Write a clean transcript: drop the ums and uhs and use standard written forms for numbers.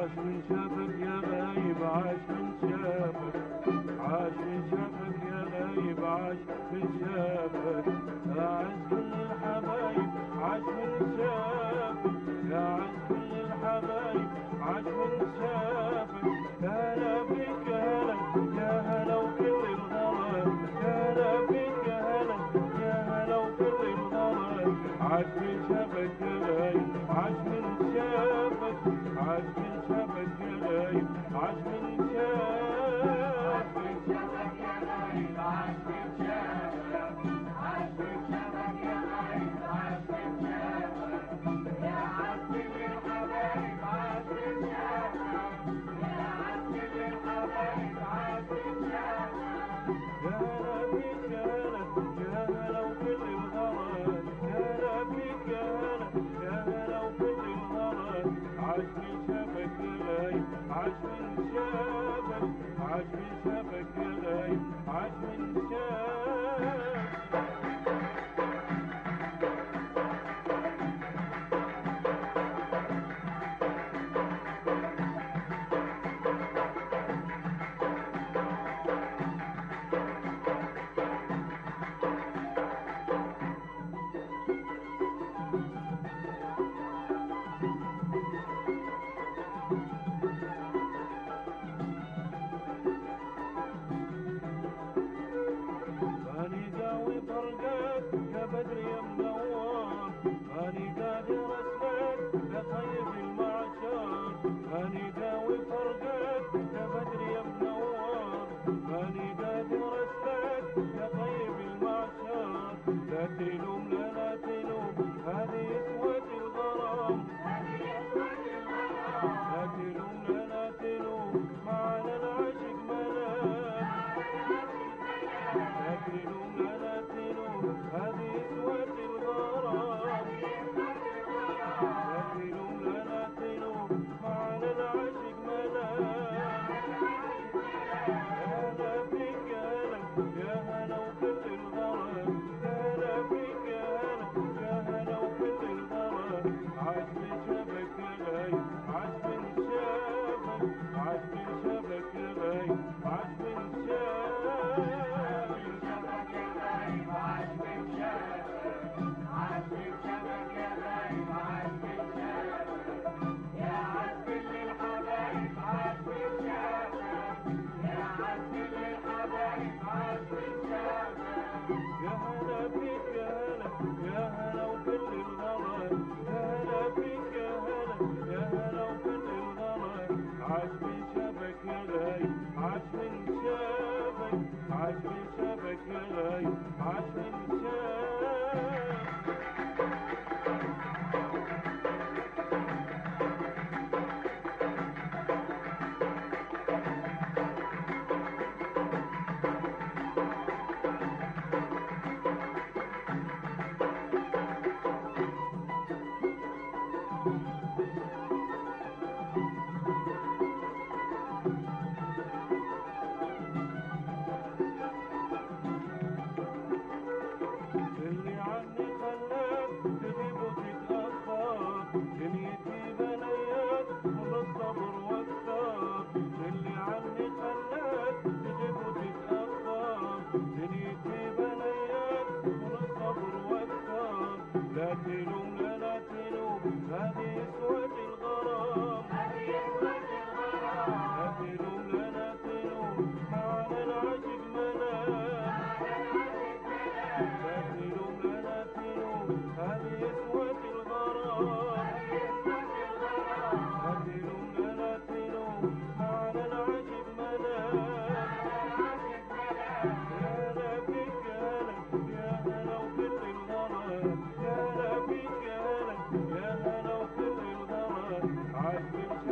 عاش من شافك يا غايب، عاش من شافك، عاش من شافك يا غايب، عاش من شافك، عاش كل الحبايب، عاش من شافك، يا عاش كل الحبايب، عاش من شافك. يا هلا بك يا هلا، يا هلا وكل الغلا، يا هلا بك يا هلا، يا هلا وكل الغلا. عاش من شافك يا غايب، عاش من شافك، عاش من شافك يا غايب، عاش من شافك، عاش من شافك يا غايب، عاش من شافك، عاش من شافك يا غايب، عاش من شافك، يا عاش كل الحبايب، عاش من شافك، يا عاش كل الحبايب، عاش من شافك. يا هلا بك يا هلا، يا هلا وكل الغلا، يا هلا بك يا هلا، يا هلا وكل الغلا. عاش من شافك يا غايب، عاش من شافك، عاش من شافك يا غايب، عاش من شافك. ماني قاوي فرقك يا بدر يا منور، ماني قادر اسلك يا طيب المعشر، ماني قاوي فرقك يا بدر يا منور، ماني قادر اسلك يا طيب المعشر. لا تلوم لا لا تلوم، هذه اسوة الغرام، لا تلوم لا لا تلوم، معنا العاشق ملام، لا تلوم لا لا تلوم، هذه اسوة الغرام، لا تلوم لا لا تلوم، معنا العاشق ملام. يا هلا بك يا هلا، يا هلا وكل الغرام، يا هلا بك يا هلا، يا هلا وكل الغرام. عاش من شافك يا غايب، عاش من شافك، عاش من شافك يا غايب، عاش من شافك، عاش من شافك، عاش من شافك يا غايب، عاش من شافك، يا عاش كل الحبايب، عاش من شافك، يا عاش كل الحبايب، عاش من شافك. يا هلا بك يا هلا، يا هلا وكل الغلا، يا هلا بك يا هلا، يا هلا وكل الغلا. عاش من شافك يا غايب، عاش من شافك، عاش من شافك يا غايب، عاش من شافك. اللي عني خلاك تغيب وتتأخر، دنيتي بليات من الصبر واكثر، اللي عني خلاك تغيب وتتأخر، دنيتي بليات من الصبر واكثر. لا تلوم لا لا تلوم، هذه اسوة الغرام، لا تلوم لا لا تلوم، معنا العاشق ملام، لا تلوم لا لا تلوم، هذه اسوة الغرام، لا تلوم لا لا تلوم، معنا العاشق ملام. يا هلا بك يا هلا، يا هلا وكل الغلا، يا هلا بك يا هلا، يا هلا وكل الغلا. عاش من